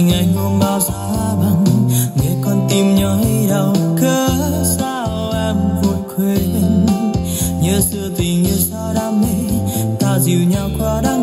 ngày hôm bao giá băng, nghe con tim nhói đau cớ sao em vội quên. Nhớ xưa tình như sao đam mê, ta dìu nhau qua đó